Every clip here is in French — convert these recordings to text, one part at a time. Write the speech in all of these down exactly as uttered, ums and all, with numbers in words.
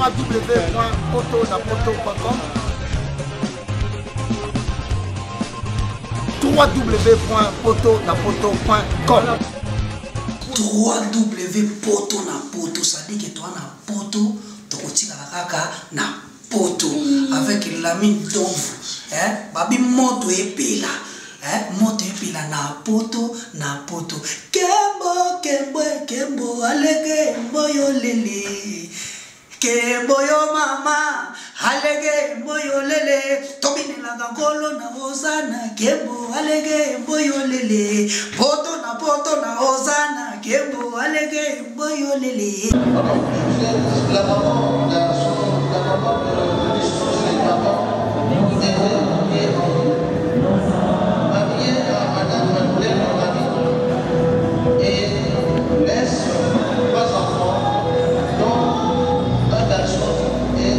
w w point poto na poto point com w w w point poto na poto point com w w w poto na poto, ça dit que toi na poto tokotika kaka na poto avec la mine d'ombre, hein, babi moto epela, hein, moto epela na poto na poto. Kembo kembo kembo alege moyo lele, kembo yo mama alege moyo lele, tobine la gangolo na ozana, kembo alege moyo lele, poto na poto na ozana, kembo alege moyo lele. La maman, la maman de l'histoire des mamans, mariée à Madame Madeleine, mon amie, et laisse trois enfants, dont un garçon et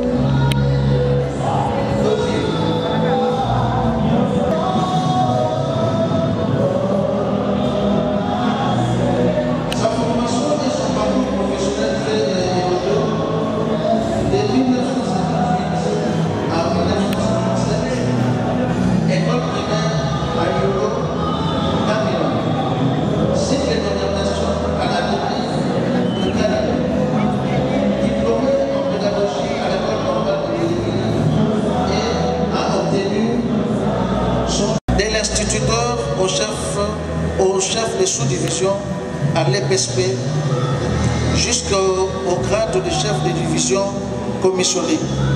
deux filles. Sa formation et son parcours professionnel très heureux. De mille neuf cent cinquante-huit à mille neuf cent cinquante-sept, école primaire à Yolo, Camille, cycle d'orientation à la République de Canada, diplômé en pédagogie à l'école normale de Béni et a obtenu son de l'instituteur au chef, au chef de sous-division à l'E P S P jusqu'au grade de chef de division commissionné.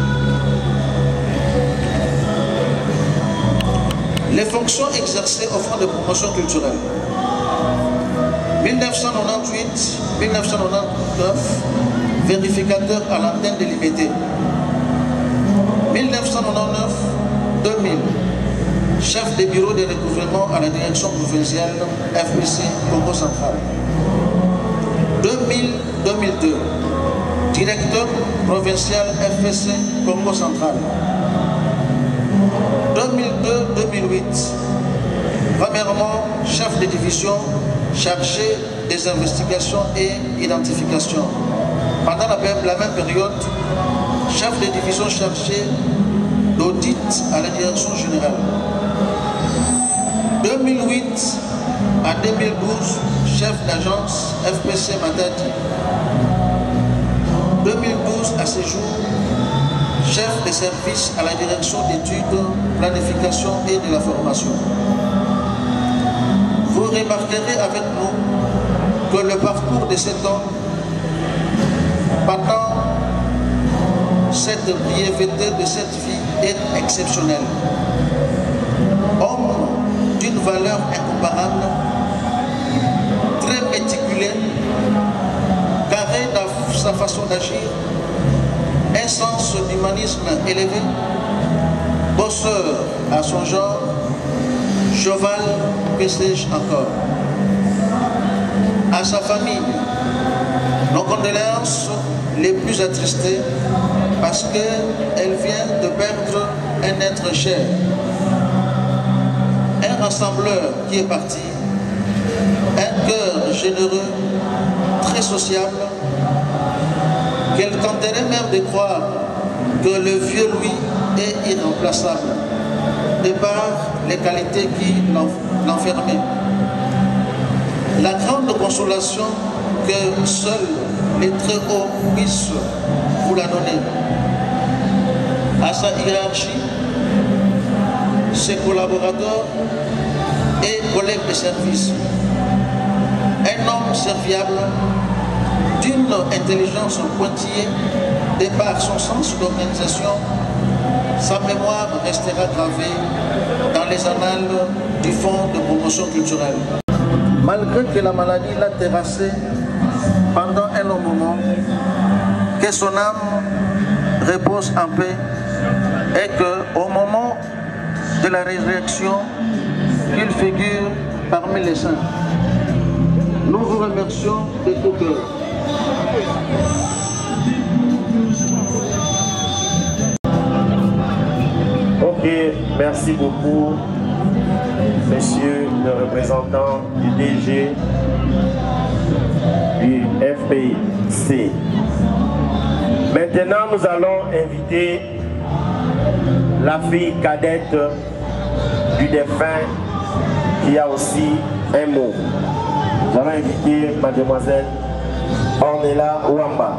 Les fonctions exercées au Fonds de promotion culturelle. mille neuf cent quatre-vingt-dix-huit à mille neuf cent quatre-vingt-dix-neuf, vérificateur à l'antenne de l'I B T. mille neuf cent quatre-vingt-dix-neuf à deux mille, chef de bureau de recouvrement à la direction provinciale F P C Congo Central. deux mille à deux mille deux, directeur provincial F P C Congo Central. deux mille deux à deux mille huit, premièrement chef de division chargé des investigations et identifications. Pendant la même, la même période, chef de division chargé d'audit à la direction générale. deux mille huit à deux mille douze, chef d'agence F P C Matadi. deux mille douze à ce jour, chef de service à la direction d'études, planification et de la formation. Vous remarquerez avec nous que le parcours de cet homme, pendant cette brièveté de cette vie, est exceptionnel. Homme d'une valeur incomparable, très méticuleux, carré dans sa façon d'agir, un sens d'humanisme élevé, bosseur à son genre, cheval, que sais-je encore. À sa famille, nos condoléances les plus attristées parce qu'elle vient de perdre un être cher. Un rassembleur qui est parti, un cœur généreux, très sociable, qu'elle tenterait même de croire que le vieux Louis est irremplaçable, de par les qualités qui l'enfermaient. La grande consolation que seuls les très hauts puissent vous la donner. À sa hiérarchie, ses collaborateurs et collègues de service. Un homme serviable, d'une intelligence pointillée, de par son sens d'organisation, sa mémoire restera gravée dans les annales du Fonds de promotion culturelle. Malgré que la maladie l'a terrassé pendant un long moment, que son âme repose en paix et qu'au moment de la résurrection, qu'il figure parmi les saints. Nous vous remercions de tout cœur. Ok, merci beaucoup, monsieur le représentant du D G du F P C. Maintenant, nous allons inviter la fille cadette du défunt qui a aussi un mot. Nous allons inviter mademoiselle Ornella Wamba.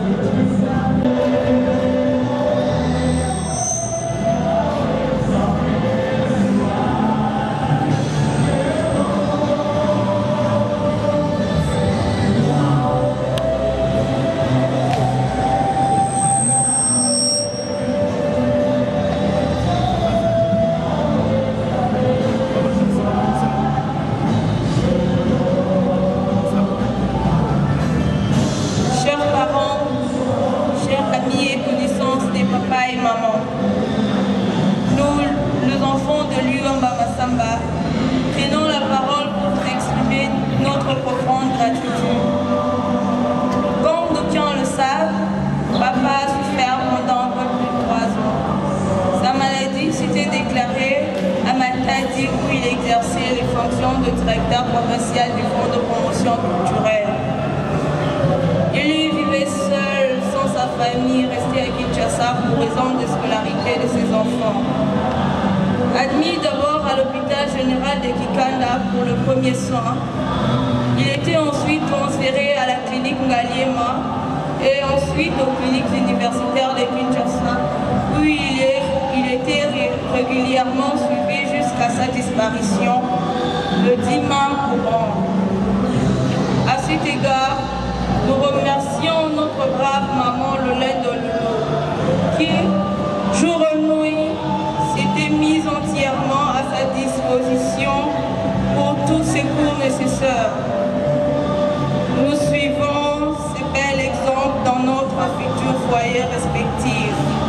Prenons la parole pour exprimer notre profonde gratitude. Comme d'aucuns le savent, papa a souffert pendant un peu plus de trois ans. Sa maladie s'était déclarée à Matadi où il exerçait les fonctions de directeur provincial du Fonds de promotion culturelle. Il y vivait seul, sans sa famille, resté à Kinshasa pour raison de scolarité de ses enfants. Admis d'abord à l'hôpital général de Kikanda pour le premier soin, il était ensuite transféré à la clinique Ngaliema et ensuite aux cliniques universitaires de Kinshasa où il, est, il était régulièrement suivi jusqu'à sa disparition le dix mai courant. À cet égard, nous remercions notre brave maman Lolène Dololo qui, jour et nuit, s'était mise entièrement à sa disposition pour tous ces cours nécessaires. Nous suivons ces bels exemples dans notre futur foyer respectif.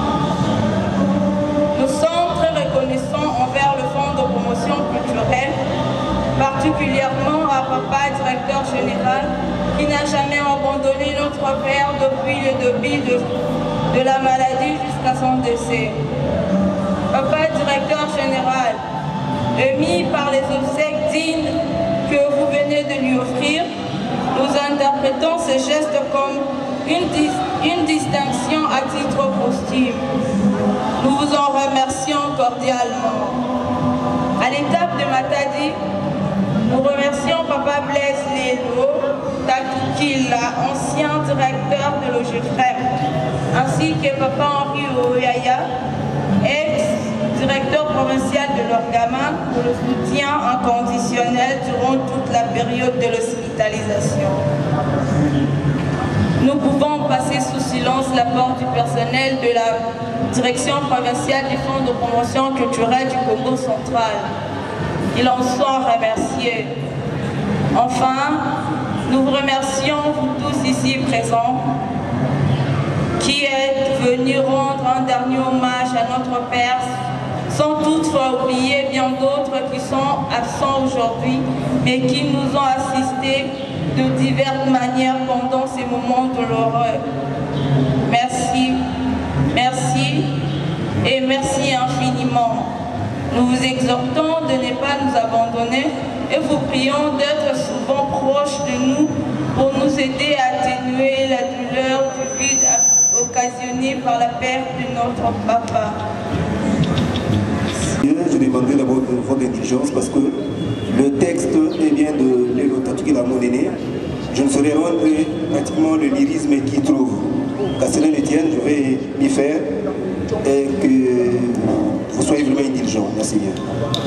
Nous sommes très reconnaissants envers le Fonds de promotion culturelle, particulièrement à papa, directeur général, qui n'a jamais abandonné notre père depuis le début de, de la maladie jusqu'à son décès. Papa, directeur général, émis par les obsèques dignes que vous venez de lui offrir, nous interprétons ce geste comme une, dis une distinction à titre posthume. Nous vous en remercions cordialement. À l'étape de Matadi, nous remercions Papa Blaise Lelo Takikila, ancien directeur de l'O G F R E M, ainsi que Papa Henri Oyaya, ex-directeur provincial de l'Orgaman, pour le soutien inconditionnel durant toute la période de l'hospitalisation. Nous pouvons passer sous silence l'apport du personnel de la direction provinciale du Fonds de promotion culturelle du Congo central. Ils en sont remerciés. Enfin, nous vous remercions, vous tous ici présents, qui êtes venus rendre un dernier hommage à notre Père, sans toutefois oublier bien d'autres qui sont absents aujourd'hui, mais qui nous ont assistés de diverses manières pendant ces moments douloureux. Merci, merci et merci infiniment. Nous vous exhortons de ne pas nous abandonner et vous prions d'être souvent proches de nous pour nous aider à atténuer la douleur du vide occasionné par la perte de notre papa. Je demanderai d'abord votre indulgence parce que le texte est bien de Lelo Takikila Monene. Je ne saurais rendre pratiquement le lyrisme qu'il trouve. Qu'à cela ne tienne, je vais m'y faire et que vous soyez vraiment indulgents. Merci bien.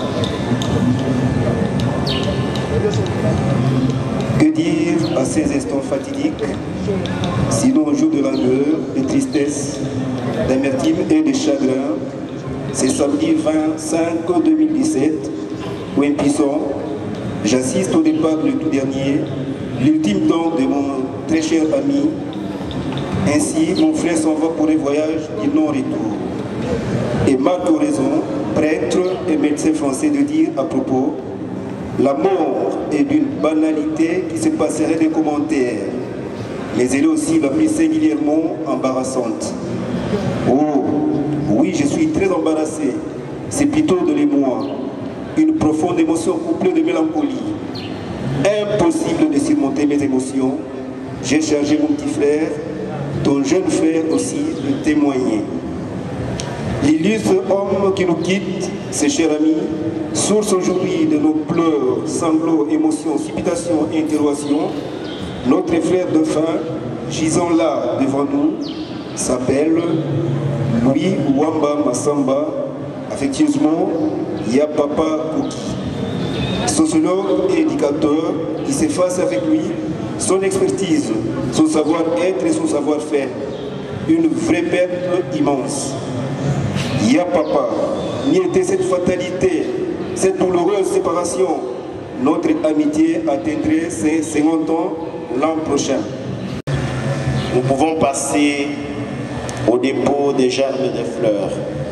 Que dire à ces instants fatidiques, sinon au jour de langueur, de tristesse, d'amertume et de chagrin, c'est samedi vingt-cinq deux mille dix-sept, où impuissant, j'assiste au départ du tout dernier, l'ultime temps de mon très cher ami. Ainsi, mon frère s'en va pour un voyage du non-retour. Et Marc a raison, prêtre et médecin français, de dire à propos, la mort est d'une banalité qui se passerait des commentaires, mais elle est aussi la plus singulièrement embarrassante. Oh, oui, je suis très embarrassé, c'est plutôt de l'émoi, une profonde émotion couplée de mélancolie. Impossible de surmonter mes émotions. J'ai chargé mon petit frère ton jeune frère aussi de témoigner. L'illustre homme qui nous quitte, ses chers amis, source aujourd'hui de nos pleurs, sanglots, émotions, supputations et interrogations, notre frère de faim, gisant là devant nous, s'appelle Louis Wamba Massamba, affectueusement Yapapa Kouki. Sociologue et éducateur qui s'efface avec lui son expertise, son savoir-être et son savoir-faire. Une vraie perte immense. Yapapa, n'y était cette fatalité, cette douloureuse séparation, notre amitié atteindrait ses cinquante ans l'an prochain. Nous pouvons passer au dépôt des gerbes de fleurs.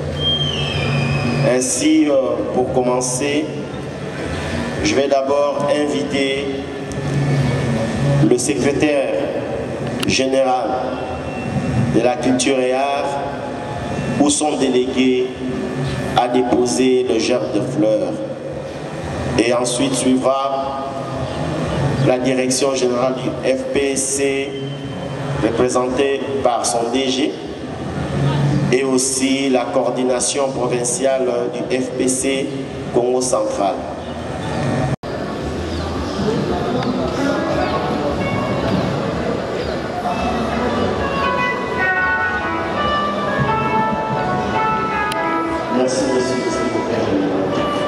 Ainsi, pour commencer, je vais d'abord inviter le secrétaire général de la culture et art ou son délégué à déposer le gerbe de fleurs. Et ensuite suivra la direction générale du F P C, représentée par son D G, et aussi la coordination provinciale du F P C Congo central. Merci, monsieur le secrétaire général.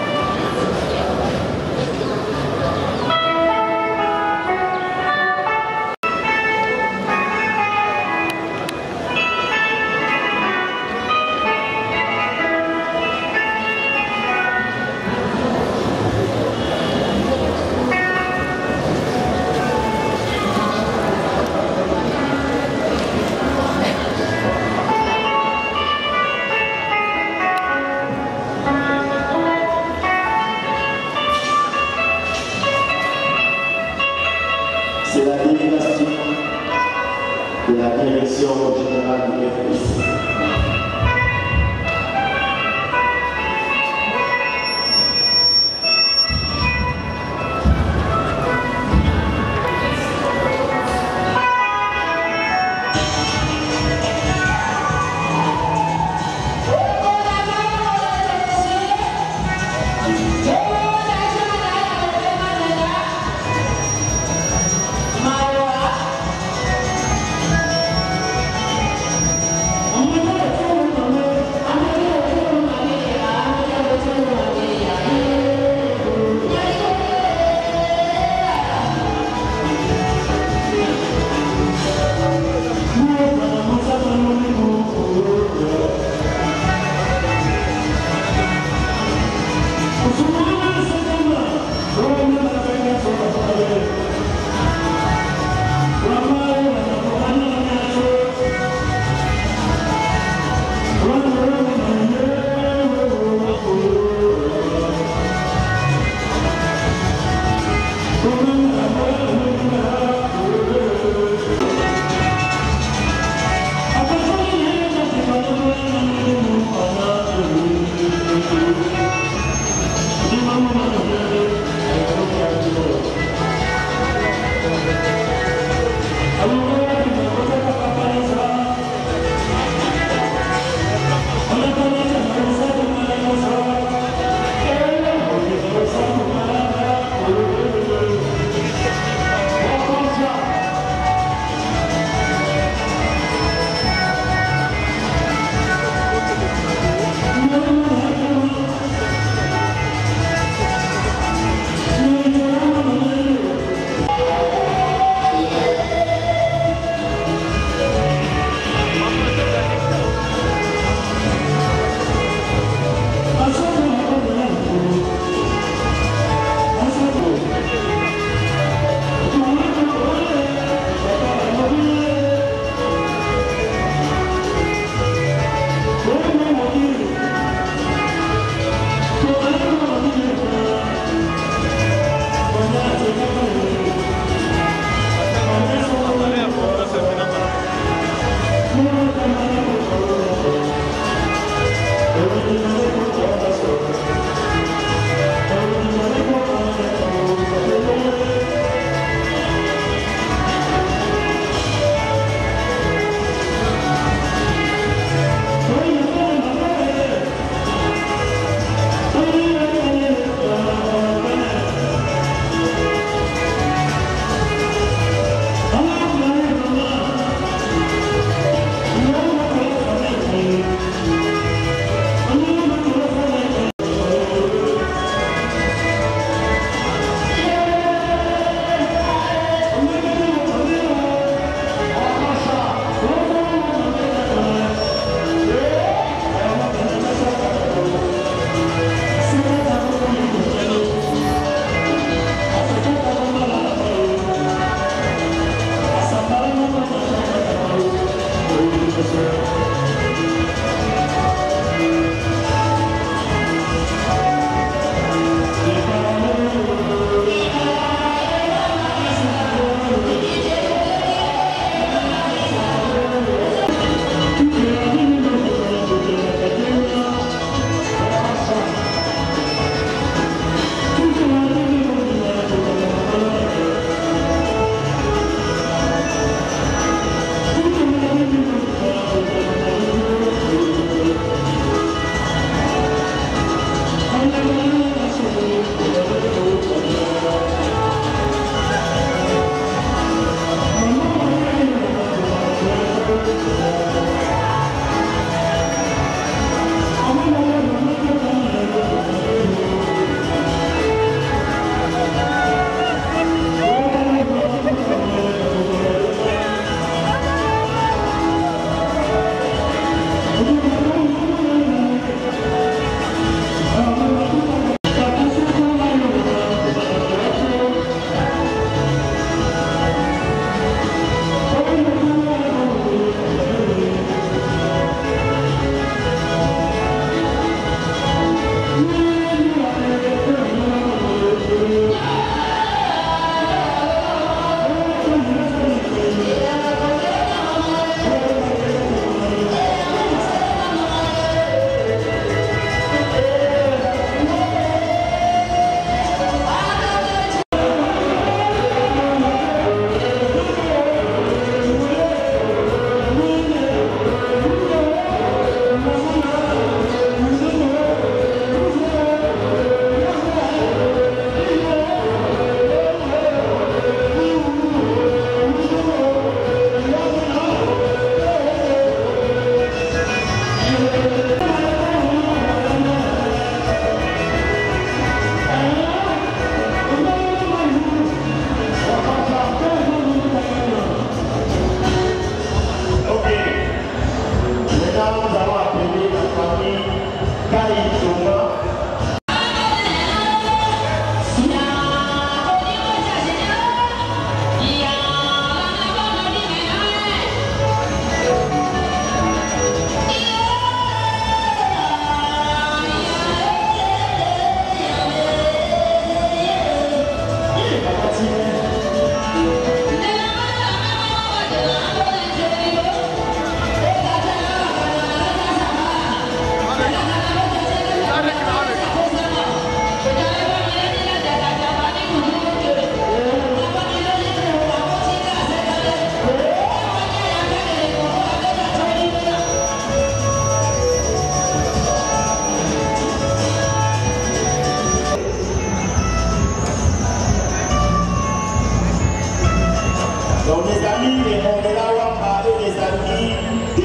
C'est la délégation de la direction générale du F P C. Thank you.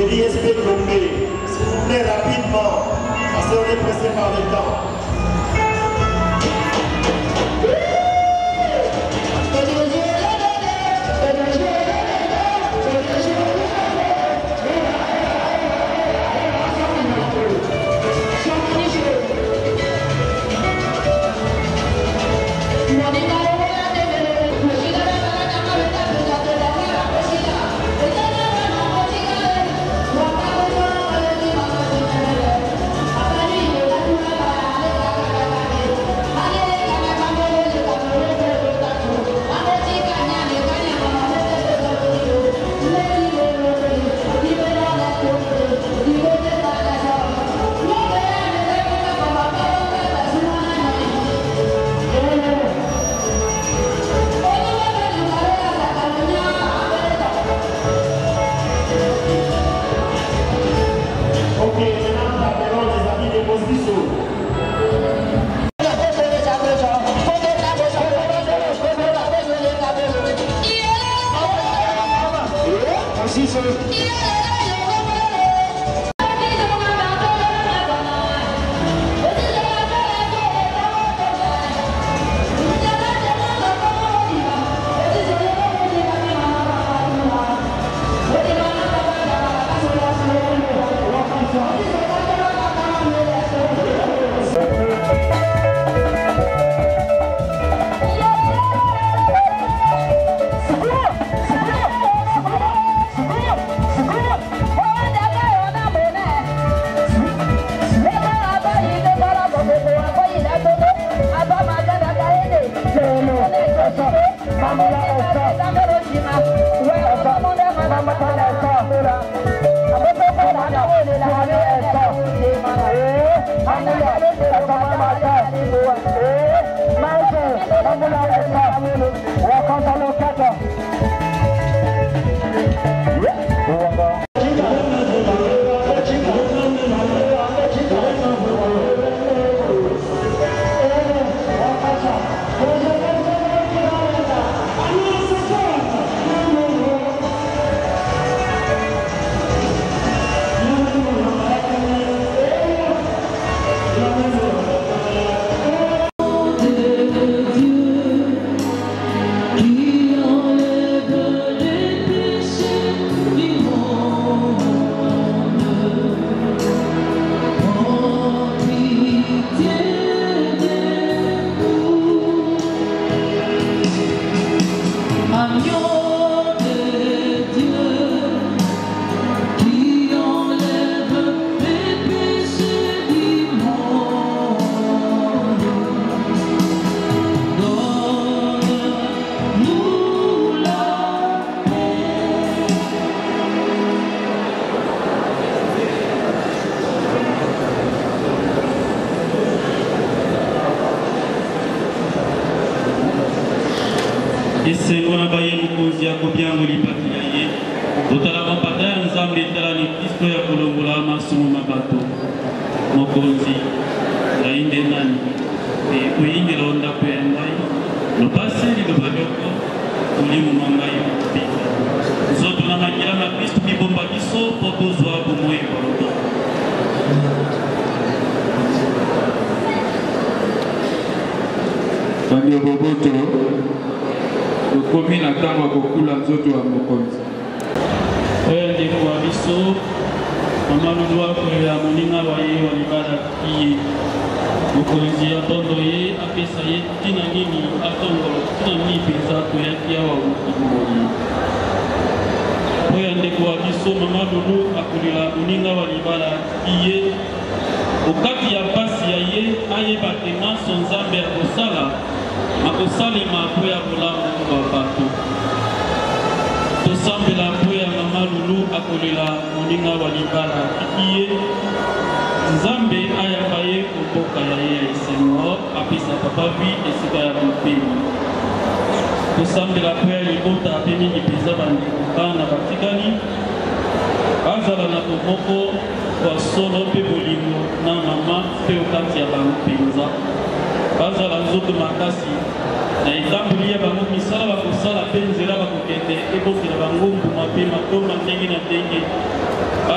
de l'I S P Gombe. S'il vous plaît, rapidement, parce qu'on est pressé par le temps.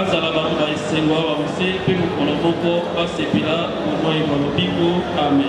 bazala bantu baesengo awa mose mpe mokolo moko basepela bomoi bwa lobiko. Amen.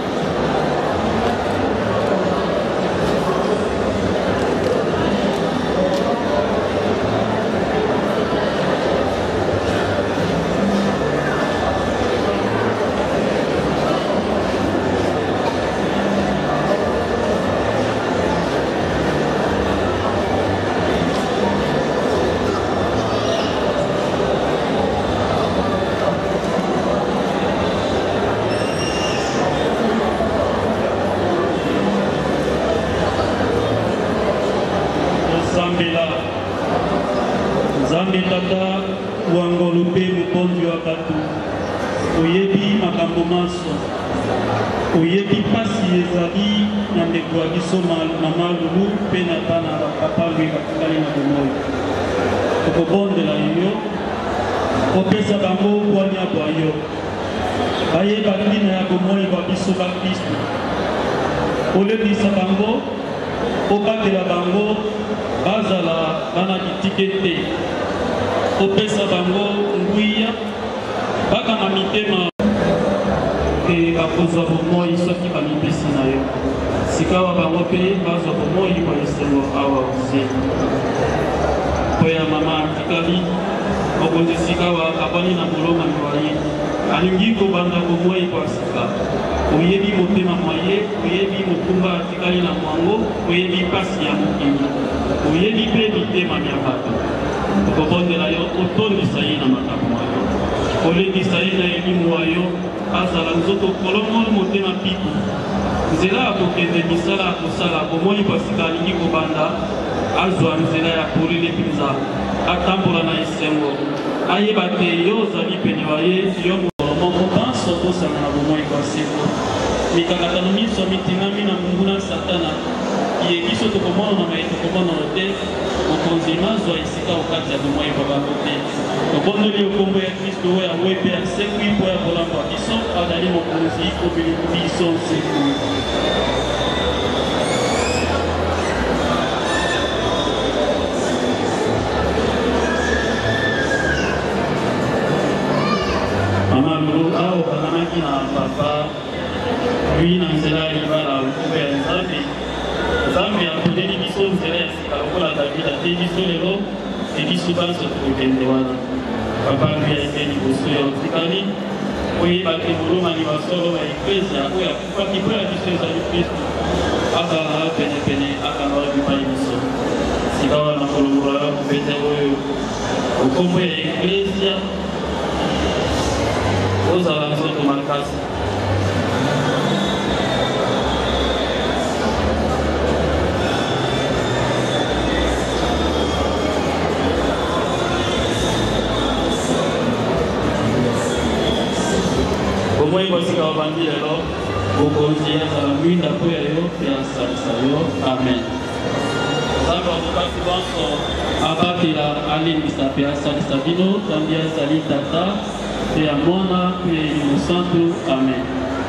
Nzambe tata wangolo pe mokonzi wa bato oyebi makambo maso oyebi pasi ezali na ndeko ya biso mama Lulu mpe na bana papa lui batikali na bomoi tokobondela yo kopesa bango bwani ya bwa yo bayeba ntina ya bomoi bwa biso bakristo olebisa bango obatela bango bazala bana kitike te opesa bango nguya bakanga mitema e bakozwa bomoi soki bamipesi na yo sikawa bango mpe bazwa bomoi kwa esengo awa oze po ya mama atikali mokonzi sikawa abani na molongami wa ye alingi kobanda bomoi kwa sika oyebi motema mwaye oyebi mokumba atikali na mwango oyebi pasi ya mokili oyebi mpe mitema ya bato okobondela yo otondisa ye na makambo ayo olendisa ye na elimu ayo azala nzoto kolongoli motema piku nzela ya kokende misala ya kosala bomoi pasika alingi kobanda azwa nzela ya polele mpenza atambola na esengo ayeba te yo ozali pene wa ye yo moko banso kosanga na bomoi kwa seko mikakatano miso mitingami na munguna satana ye biso tokomona na mai tokomona te mokonzi mazwa esika okati ya bomoi kwa bango te tobondeli okombo ya kristo oyo yango mpe asekwi mpo ya kolamba biso azali mokonzi kobeli biso nsekui mama Lulu awo banamaki na papa lui na nzela ya libala nkombo ya nzambe nzambe akoleli biso nzela ya sika lokola david ate biso lelo e biso banso tokokende wana papa lui ayepe liboso ya otikali oyebaki molongani basolo ya eklesia oyo akufaki mpo ya biso ezali kristo azala penepene akanga bipai biso sika wana kolongola ya kopete oyo okombo ya eklesia ozala nzoto makasi bomoi basika babandi lelo bokonzi azala mwinda mpo ya yo mpe asalisa yo. Amen. nzambe abokasi banso abatela alembisa mpe asalisa bino tambi azali tata mpe ya mwana mpe ya elimo santo. Amen.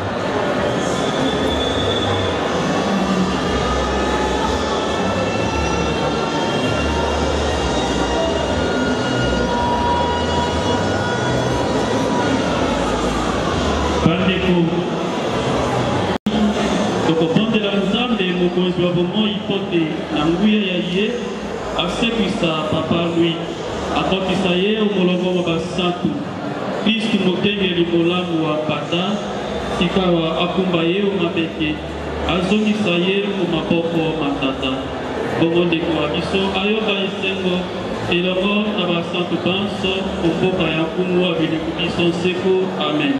tokobondela nzambe mokonzi wa bomoi mpo te na nguya ya ye asekwisa papa lui akotisa ye omolongo wa basantu kristu mokengeli molamu wa mpata sikawa akumba ye omabeke azongisa ye omaboko matata bongo ndeko wa biso ayoka esengo elongo na basantu banso omboka ya nkumu wa biliku biso nseko. Amen.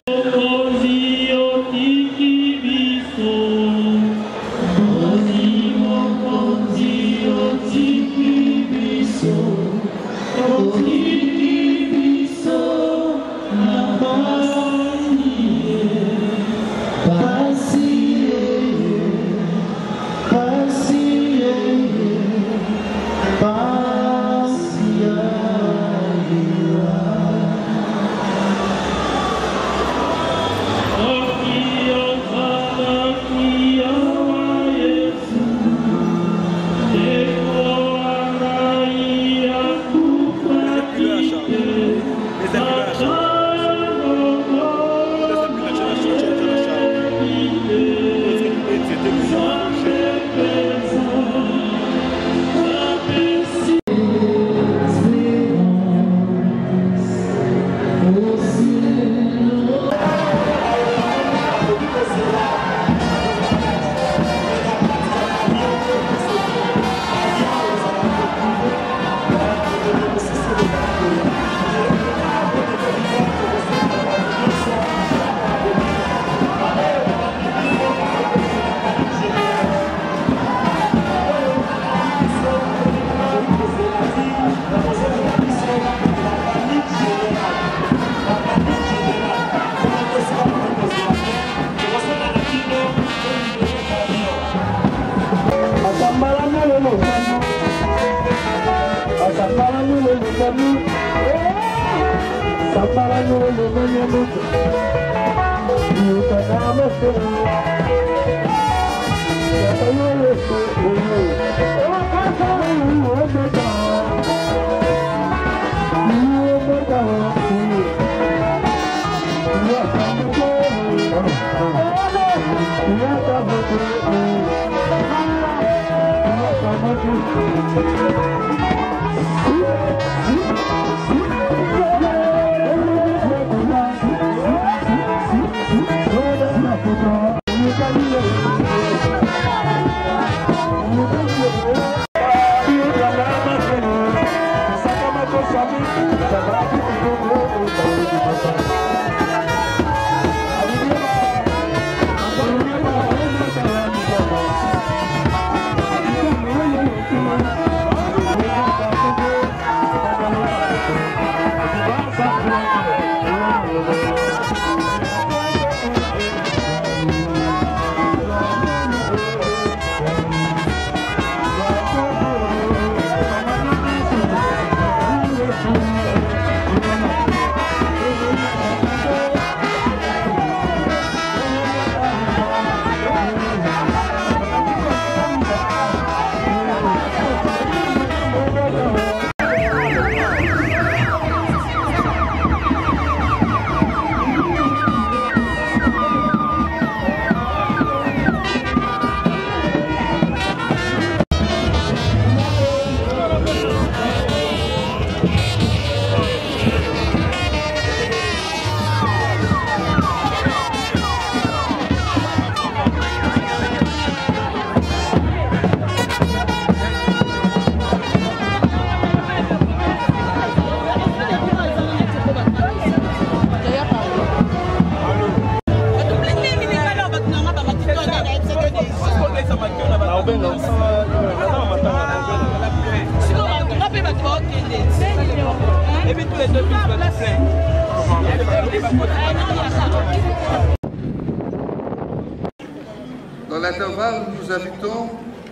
Dans l'intervalle, nous invitons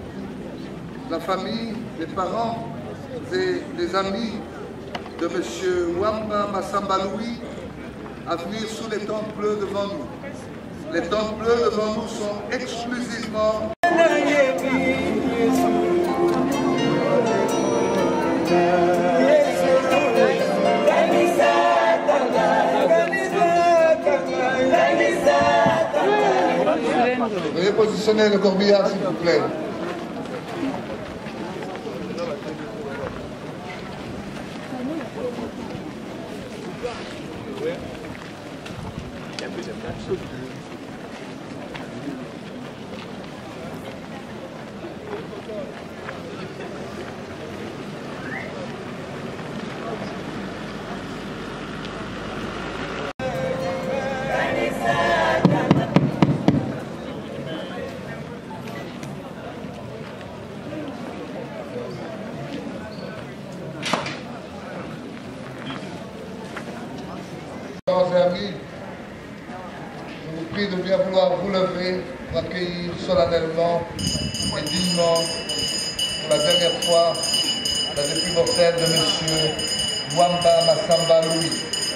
la famille, les parents et les amis de M. Wamba Massamba Louis à venir sous les tentes bleues devant nous. Les tentes bleues devant nous sont exclusivement... Veuillez positionner le corbillard, s'il vous plaît. Chers amis, je vous prie de bien vouloir vous lever pour accueillir solennellement et dignement pour la dernière fois la dépouille mortelle de M. Wamba Massamba Louis.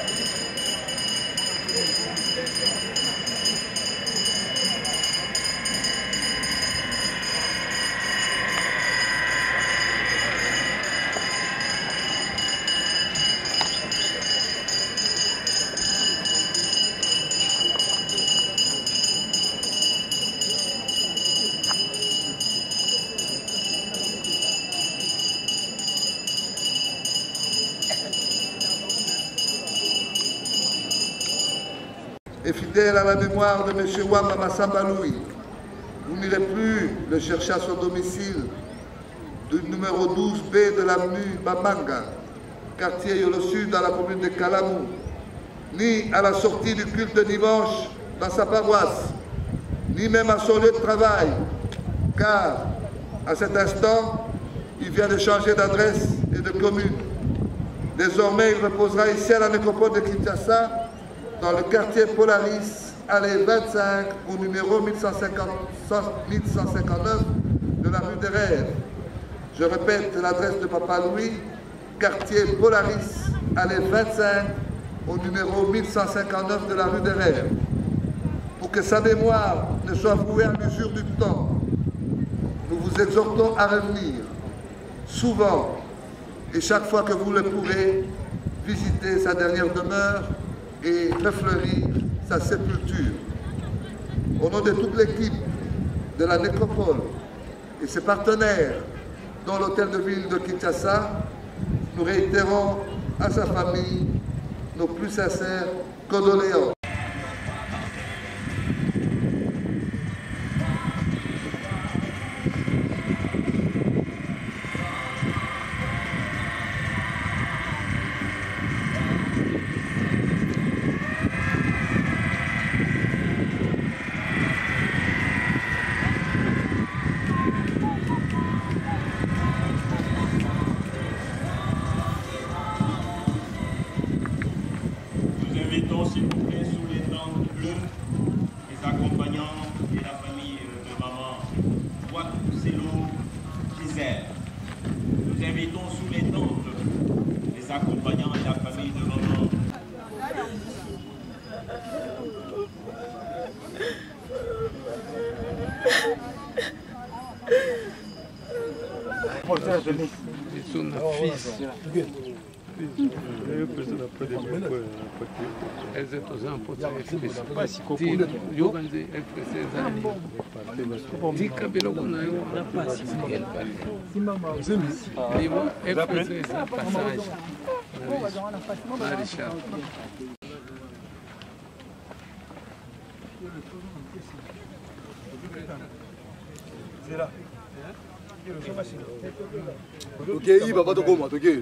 Et fidèle à la mémoire de M. Wamba Massamba Louis, vous n'irez plus le chercher à son domicile du numéro douze B de l'avenue Bamanga, quartier Yolo Sud dans la commune de Kalamou, ni à la sortie du culte de dimanche dans sa paroisse, ni même à son lieu de travail, car à cet instant, il vient de changer d'adresse et de commune. Désormais, il reposera ici à la nécropole de Kinshasa, dans le quartier Polaris, allée vingt-cinq, au numéro mille cent cinquante-neuf de la rue des Rêves. Je répète l'adresse de Papa Louis, quartier Polaris, allée vingt-cinq, au numéro mille cent cinquante-neuf de la rue des Rêves, pour que sa mémoire ne soit vouée à l'usure du temps. Nous vous exhortons à revenir souvent et chaque fois que vous le pourrez, visiter sa dernière demeure et refleurir sa sépulture. Au nom de toute l'équipe de la nécropole et ses partenaires, dont l'hôtel de ville de Kinshasa, nous réitérons à sa famille nos plus sincères condoléances. Tokei baba tokoma tokei.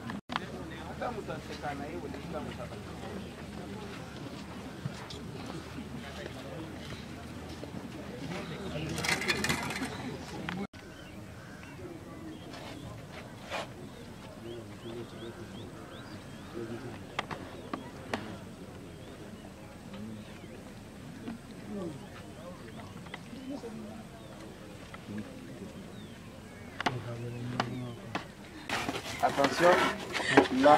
Attention. Là.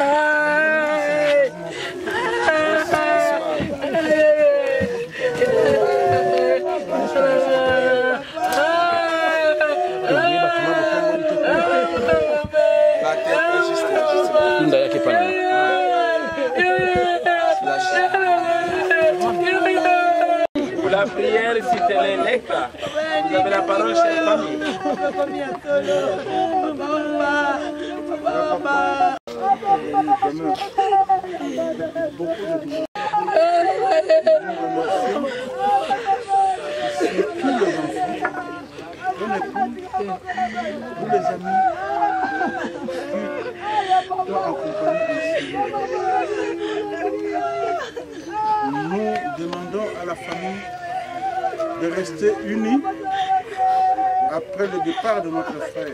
Pour la prière, si tu es l'électa, vous avez la parole, chère famille. Vous les amis qui ont accompagné ici. Nous demandons à la famille de rester unie après le départ de notre frère.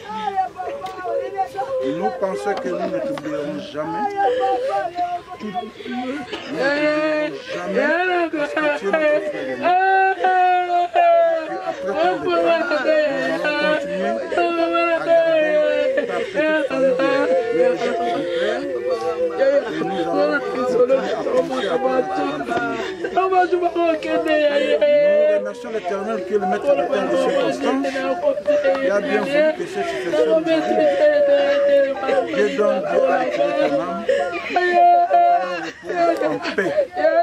Nous pensons que nous ne t'oublierons jamais. Nous ne t'oublierons jamais parce que tu es notre frère. Et après ton départ, nous allons continuer à garder ta petite famille de ton père. Et nous allons continuer à penser à ton Nous remercions l'Éternel qui est le maître de temps de circonstances. Il a bien voulu que cette situation nous arrive. Dieu donne, Dieu a retiré ton âme. Repose en paix.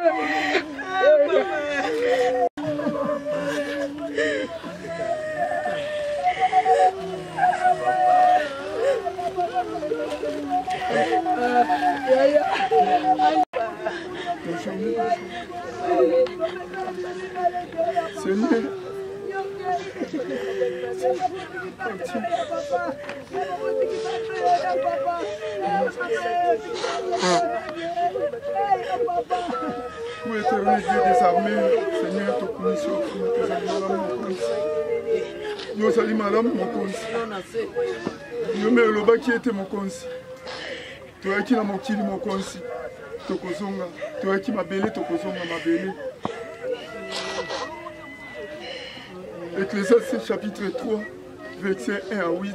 Seigneur, où éternel Dieu des armées, Seigneur, ton commission, tes animaux, mon compte. Nous saluons madame, mon compte. Nous mettons le bas qui était mon compte. Tu as qui n'a mon qui mon compte. Tokozonga, tu as qui m'a belé, Tokozonga m'a belé. Ecclésiaste chapitre trois, versets un à huit.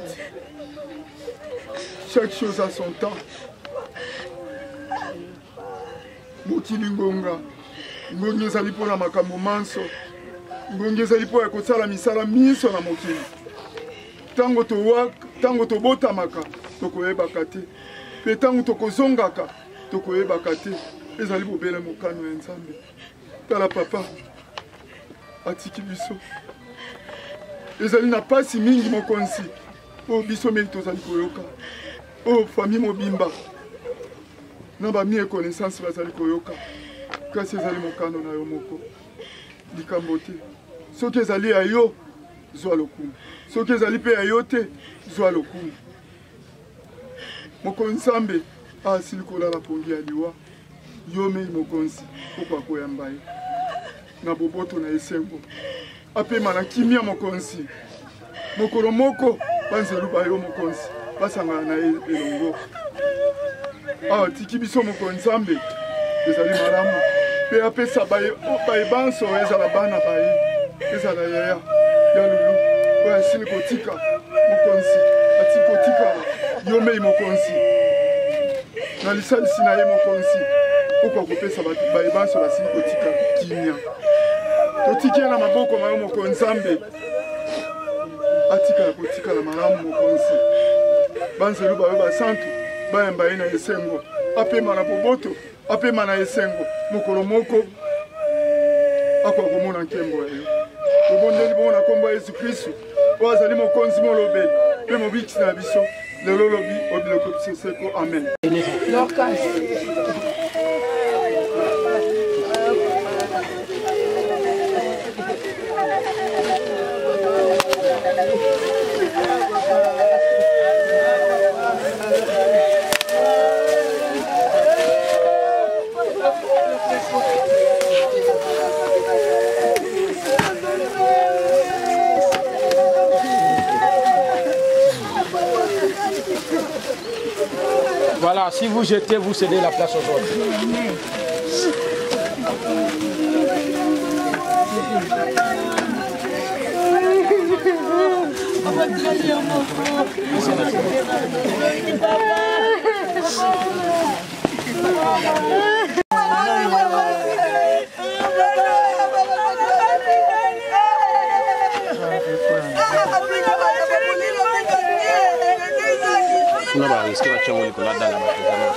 Chaque chose a son temps. mokili ngonga ngonga ezali mpona makambo manso ngonga ezali mpo ya kosala misala miso na mokili ntango ntango tobotamaka tokoyebaka te mpe ntango tokozongaka tokoyebaka te ezali bobele mokano ya nzambe tala papa atiki biso ezali na pasi mingi mokonzi oyo biso mingi tozali koyoka oyo famille mobimba na bami econnaissance bazali koyoka kasi ezali mokano na yo moko likambo te soki ezali ya yo zwa lokumu soki ezali mpe ya yo te zwa lokumu mokonzi nzambe asili kolala pongi ya liwa yo mei mokonzi okwa koyamba ye na boboto na esengo apema na kimia mokonzi mokolo moko banzelu bayo mokonzi basangana na elongo awa tiki biso mokonzi nzambe ezali malamu mpe apesa bayebanso ezala bana baye ezala yaya ya lulu oyo asili kotika mokonzi atili kotika yo mei mokonzi na lisalisi na ye mokonzi okwa kopesa bayebanso basili kotika kimia totiki ye na maboko na yo mokonzi nzambe atikala kotikala malamu mokonzi banzelu bayo basantu bayamba ye na esengo apema na boboto apema na esengo mokolo moko akwa komona nkembo ya yo tobondeli bongo na nkombo ya yesu kristu oyo azali mokonzi molobeli mpe mobikisi na biso lelo lobi obiloko biso seko amen. Voilà, si vous jetez, vous cédez la place aux autres. Una va a decir que va a echar un la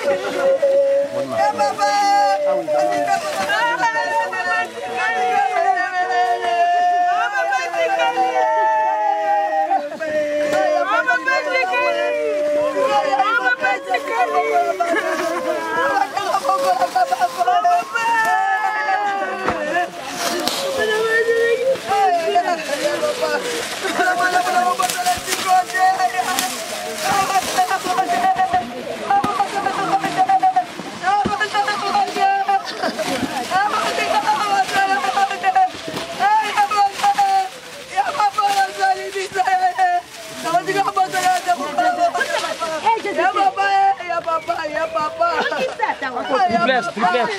Triplex, triplex.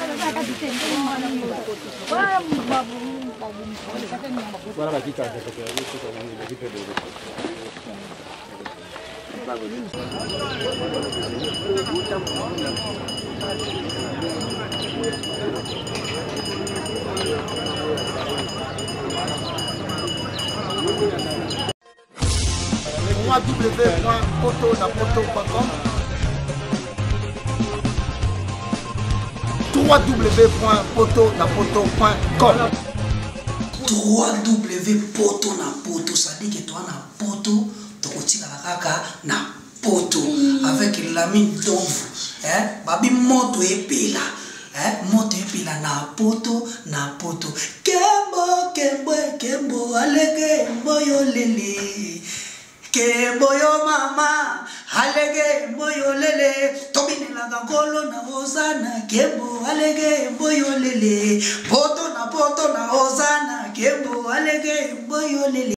Voilà, qui t'a w w w point poto na poto point com w w w point poto na poto point com w w w poto na poto, ça dit que toi na poto tokotika kaka na poto avec la mine d'ombre hein babi moto epela hein moto epela na poto na poto kembo kembo kembo alege moyo lele kembo yo mama alege moyo lele tobinela ngolo na ozana kembo alege moyo lele poto na poto na ozana kembo alege moyo lele.